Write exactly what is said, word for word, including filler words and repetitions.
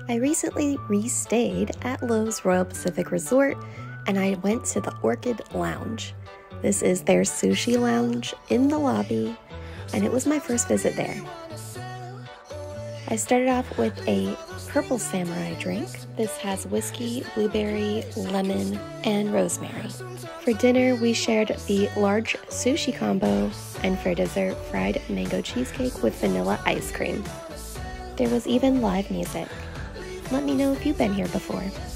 I recently re-stayed at Loew's Royal Pacific Resort, and I went to the Orchid Lounge. This is their sushi lounge in the lobby, and it was my first visit there. I started off with a purple samurai drink. This has whiskey, blueberry, lemon, and rosemary. For dinner, we shared the large sushi combo, and for dessert, fried mango cheesecake with vanilla ice cream. There was even live music. Let me know if you've been here before.